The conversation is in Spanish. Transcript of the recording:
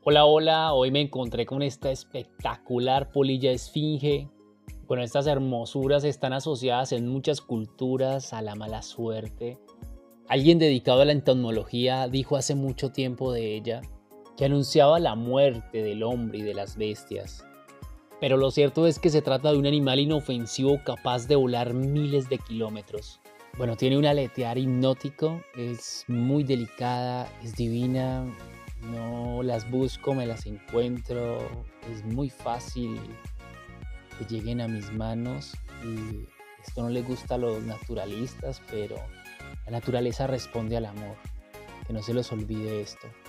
Hola, hola, hoy me encontré con esta espectacular polilla esfinge. Bueno, estas hermosuras están asociadas en muchas culturas a la mala suerte. Alguien dedicado a la entomología dijo hace mucho tiempo de ella que anunciaba la muerte del hombre y de las bestias. Pero lo cierto es que se trata de un animal inofensivo capaz de volar miles de kilómetros. Bueno, tiene un aletear hipnótico, es muy delicada, es divina. No las busco, me las encuentro. Es muy fácil que lleguen a mis manos y esto no le gusta a los naturalistas, pero la naturaleza responde al amor. Que no se los olvide esto.